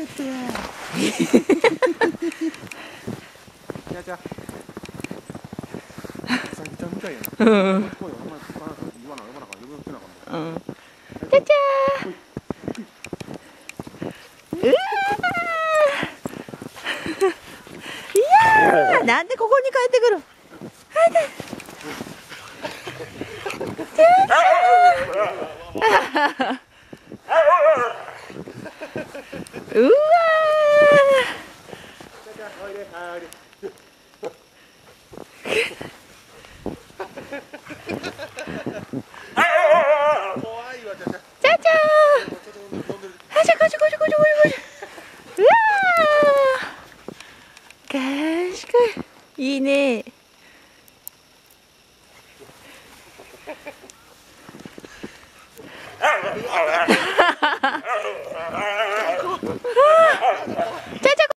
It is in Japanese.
ってじゃじゃさきちゃんみたいやな。声お前言わなあかん呼ぶってなあかんもん。 じゃじゃー。うわー。いやー、なんでここに帰ってくる。うわー。